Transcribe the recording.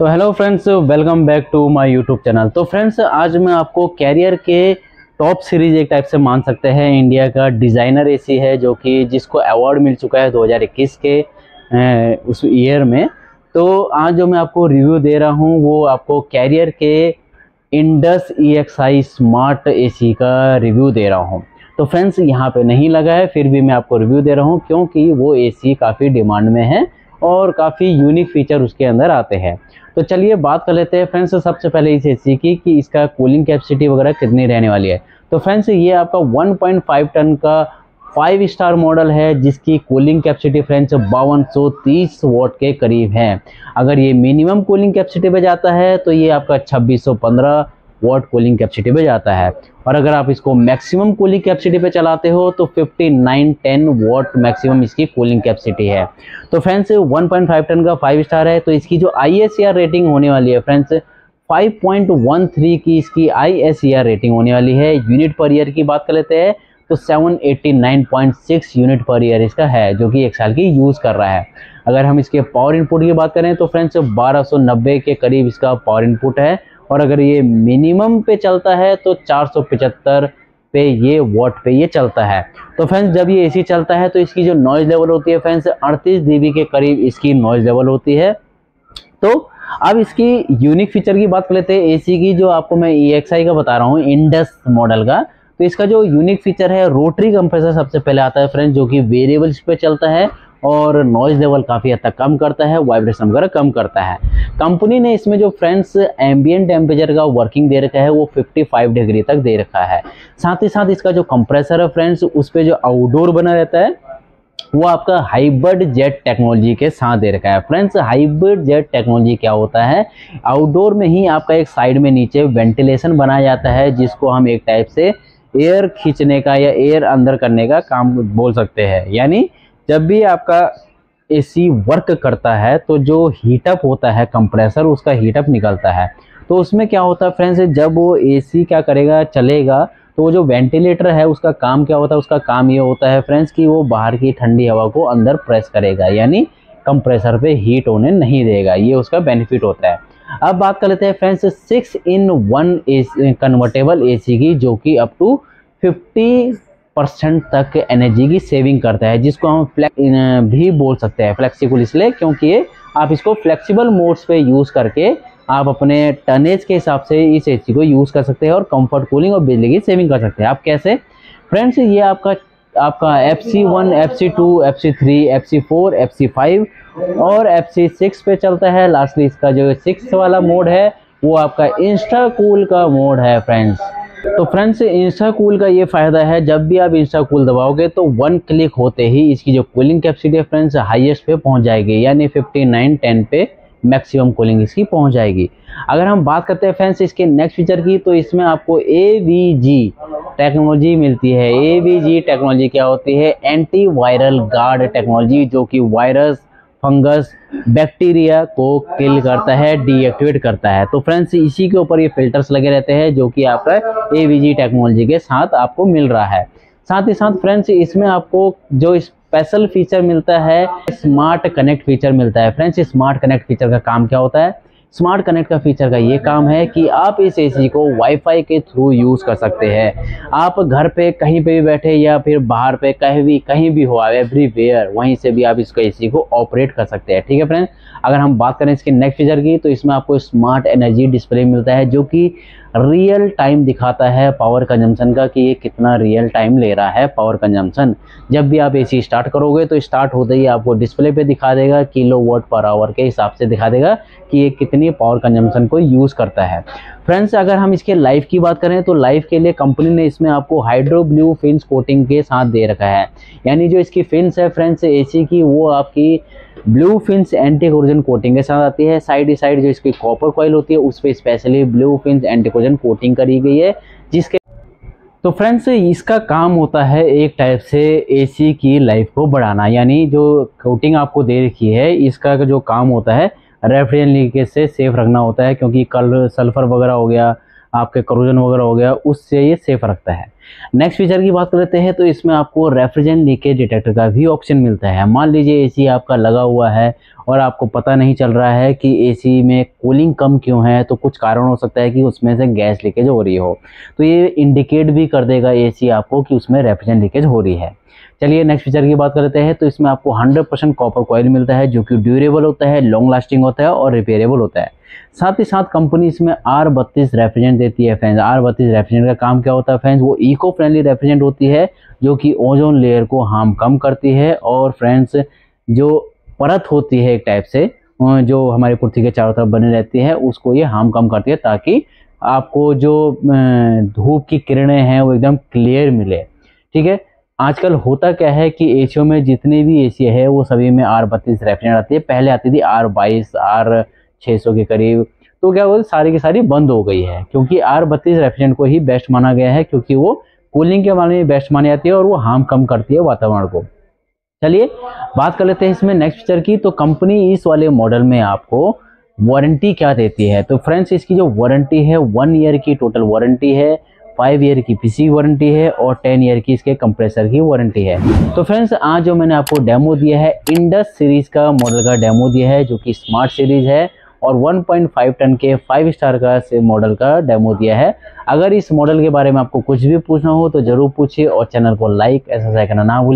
तो hello friends, welcome back to my YouTube channel. तो friends, आज मैं आपको कैरियर के टॉप सीरीज एक टाइप से मान सकते हैं इंडिया का डिज़ाइनर एसी है, जो कि जिसको अवार्ड मिल चुका है 2021 के उस ईयर में। तो आज जो मैं आपको रिव्यू दे रहा हूं वो आपको कैरियर के इंडस EXI स्मार्ट एसी का रिव्यू दे रहा हूं। तो फ्रेंड्स, यहाँ पे नहीं लगा है, फिर भी मैं आपको रिव्यू दे रहा हूँ क्योंकि वो एसी काफ़ी डिमांड में है और काफ़ी यूनिक फीचर उसके अंदर आते हैं। तो चलिए बात कर लेते हैं फ्रेंड्स सबसे पहले इस एसी की कि इसका कूलिंग कैपेसिटी वगैरह कितनी रहने वाली है। तो फ्रेंड्स, ये आपका 1.5 टन का 5 स्टार मॉडल है जिसकी कूलिंग कैपेसिटी फ्रेंड्स 5230 वॉट के करीब है। अगर ये मिनिमम कूलिंग कैपेसिटी पे जाता है तो ये आपका 2615 वॉट कूलिंग कैपेसिटी पे जाता है, और अगर आप इसको मैक्सिमम कूलिंग कैपेसिटी पे चलाते हो तो 5910 वॉट मैक्सिमम इसकी कूलिंग कैपेसिटी है। तो फ्रेंड्स, 1.5 टन का 5 स्टार है, तो इसकी जो ISER रेटिंग होने वाली है फ्रेंड्स 5.13 की इसकी ISER रेटिंग होने वाली है। यूनिट पर ईयर की बात कर लेते हैं तो 789.6 यूनिट पर ईयर इसका है, जो कि 1 साल की यूज़ कर रहा है। अगर हम इसके पावर इनपुट की बात करें तो फ्रेंड्स 1290 के करीब इसका पावर इनपुट है, और अगर ये मिनिमम पे चलता है तो 475 पे ये वॉट पे ये चलता है। तो फ्रेंड्स, जब ये एसी चलता है तो इसकी जो नॉइज़ लेवल होती है फ्रेंड्स 38 dB के करीब इसकी नॉइज़ लेवल होती है। तो अब इसकी यूनिक फीचर की बात कर लेते हैं एसी की, जो आपको मैं EXI का बता रहा हूँ इंडस मॉडल का। तो इसका जो यूनिक फीचर है रोटरी कंप्रेसर सबसे पहले आता है फ्रेंड्स, जो कि वेरिएबल पे चलता है और नॉइज़ लेवल काफ़ी हद तक कम करता है, वाइब्रेशन वगैरह कम करता है। कंपनी ने इसमें जो फ्रेंड्स एम्बिएंट टेम्परेचर का वर्किंग दे रखा है वो 55 डिग्री तक दे रखा है। साथ ही साथ इसका जो कंप्रेसर है फ्रेंड्स उस पर जो आउटडोर बना रहता है वो आपका हाइब्रिड जेट टेक्नोलॉजी के साथ दे रखा है। फ्रेंड्स, हाइब्रिड जेट टेक्नोलॉजी क्या होता है, आउटडोर में ही आपका एक साइड में नीचे वेंटिलेशन बनाया जाता है, जिसको हम एक टाइप से एयर खींचने का या एयर अंदर करने का काम बोल सकते हैं। यानी जब भी आपका एसी वर्क करता है तो जो हीटअप होता है कंप्रेसर, उसका हीटअप निकलता है। तो उसमें क्या होता है फ्रेंड्स, जब वो एसी क्या करेगा, चलेगा, तो वो जो वेंटिलेटर है उसका काम क्या होता है, उसका काम ये होता है फ्रेंड्स कि वो बाहर की ठंडी हवा को अंदर प्रेस करेगा, यानी कंप्रेसर पे हीट होने नहीं देगा। ये उसका बेनिफिट होता है। अब बात कर लेते हैं फ्रेंड्स 6-in-1 कन्वर्टेबल एसी की, जो कि अप टू 50% तक एनर्जी की सेविंग करता है, जिसको हम फ्लेक्स भी बोल सकते हैं। फ्लेक्सिबल इसलिए क्योंकि ये आप इसको फ्लेक्सिबल मोड्स पे यूज़ करके आप अपने टनेज के हिसाब से इस एसी को यूज़ कर सकते हैं और कंफर्ट, कूलिंग और बिजली की सेविंग कर सकते हैं। आप कैसे फ्रेंड्स, ये आपका FC1, FC2, FC3, FC4, FC5 और FC6 पे चलता है। लास्टली इसका जो 6 वाला मोड है वो आपका इंस्टा कूल का मोड है फ्रेंड्स। तो फ्रेंड्स, इंस्टा कूल का ये फ़ायदा है, जब भी आप इंस्टा कूल दबाओगे तो 1 क्लिक होते ही इसकी जो कूलिंग कैपेसिटी है फ्रेंड्स हाईएस्ट पे पहुंच जाएगी, यानी 5910 पे मैक्सिमम कूलिंग इसकी पहुंच जाएगी। अगर हम बात करते हैं फ्रेंड्स इसके नेक्स्ट फीचर की, तो इसमें आपको AVG टेक्नोलॉजी मिलती है। AVG टेक्नोलॉजी क्या होती है, एंटी वायरल गार्ड टेक्नोलॉजी, जो कि वायरस, फंगस, बैक्टीरिया को किल करता है, डीएक्टिवेट करता है। तो फ्रेंड्स, इसी के ऊपर ये फिल्टर्स लगे रहते हैं, जो कि आपका AVG टेक्नोलॉजी के साथ आपको मिल रहा है। साथ ही साथ फ्रेंड्स, इसमें आपको जो स्पेशल फीचर मिलता है, स्मार्ट कनेक्ट फीचर मिलता है। फ्रेंड्स, स्मार्ट कनेक्ट फीचर का काम क्या होता है, स्मार्ट कनेक्ट का फीचर का ये काम है कि आप इस एसी को वाईफाई के थ्रू यूज़ कर सकते हैं। आप घर पे कहीं पे भी बैठे या फिर बाहर पे कहीं भी हो, एवरीवेयर, वहीं से भी आप इसको एसी को ऑपरेट कर सकते हैं। ठीक है फ्रेंड्स, अगर हम बात करें इसके नेक्स्ट फीचर की, तो इसमें आपको स्मार्ट एनर्जी डिस्प्ले मिलता है, जो कि रियल टाइम दिखाता है पावर कंजम्पशन का, कि ये कितना रियल टाइम ले रहा है पावर कंजम्पशन। जब भी आप एसी स्टार्ट करोगे तो स्टार्ट होते ही आपको डिस्प्ले पे दिखा देगा, किलोवाट पर आवर के हिसाब से दिखा देगा कि ये कितनी पावर कंजम्पशन को यूज़ करता है। फ्रेंड्स, अगर हम इसके लाइफ की बात करें तो लाइफ के लिए कंपनी ने इसमें आपको हाइड्रो ब्लू फिन्स कोटिंग के साथ दे रखा है। यानी जो इसकी फिन्स है फ्रेंड्स एसी की, वो आपकी blue fins anti corrosion coating के साथ आती है। साइड ही साइड जो इसकी कॉपर कॉइल होती है उस पर specially blue fins anti corrosion coating करी गई है, जिसके तो फ्रेंड्स इसका काम होता है एक टाइप से एसी की लाइफ को बढ़ाना। यानी जो कोटिंग आपको दे रखी है इसका जो काम होता है रेफ्रिजरेंट लीकेज से सेफ रखना होता है, क्योंकि कल सल्फर वगैरह हो गया, आपके करोजन वगैरह हो गया उससे ये सेफ रखता है। नेक्स्ट फीचर की बात करते हैं तो इसमें आपको रेफ्रिजरेंट लीकेज डिटेक्टर का भी ऑप्शन मिलता है। मान लीजिए एसी आपका लगा हुआ है और आपको पता नहीं चल रहा है कि एसी में कूलिंग कम क्यों है, तो कुछ कारण हो सकता है कि उसमें से गैस लीकेज हो रही हो, तो ये इंडिकेट भी कर देगा एसी आपको कि उसमें रेफ्रिजरेंट लीकेज हो रही है। चलिए नेक्स्ट फीचर की बात करते हैं तो इसमें आपको 100% कॉपर कॉइल मिलता है, जो कि ड्यूरेबल होता है, लॉन्ग लास्टिंग होता है और रिपेयरेबल होता है। साथ ही साथ कंपनी इसमें R32 रेफ्रिजरेंट देती है फ्रेंड्स। R32 रेफ्रिजरेंट का काम क्या होता है फ्रेंड्स, वो इको फ्रेंडली रेफ्रिजरेंट होती है जो कि ओजोन लेयर को हार्म कम करती है। और फ्रेंड्स जो परत होती है एक टाइप से जो हमारी पृथ्वी के चारों तरफ बनी रहती है उसको ये हार्म कम करती है, ताकि आपको जो धूप की किरणें हैं वो एकदम क्लियर मिले। ठीक है, आजकल होता क्या है कि एसियों में जितने भी एसी है वो सभी में R32 रेफ्रिजरेंट आती है। पहले आती थी R22 R600 के करीब, तो क्या वो सारी की सारी बंद हो गई है, क्योंकि R32 रेफ्रिजरेंट को ही बेस्ट माना गया है, क्योंकि वो कूलिंग के मामले में बेस्ट मानी जाती है और वो हार्म कम करती है वातावरण को। चलिए बात कर लेते हैं इसमें नेक्स्ट फीचर की। तो कंपनी इस वाले मॉडल में आपको वारंटी क्या देती है। तो फ्रेंड्स इसकी जो वारंटी है 1 ईयर की टोटल वारंटी है, 5 ईयर की पीसी वारंटी है और 10 ईयर की इसके कंप्रेसर की वारंटी है। तो फ्रेंड्स आज जो मैंने आपको डेमो दिया है इंडस सीरीज का मॉडल का डेमो दिया है, जो कि स्मार्ट सीरीज है, और 1.5 टन के 5 स्टार का मॉडल का डेमो दिया है। अगर इस मॉडल के बारे में आपको कुछ भी पूछना हो तो जरूर पूछिए और चैनल को लाइक ऐसा करना ना भूलिए।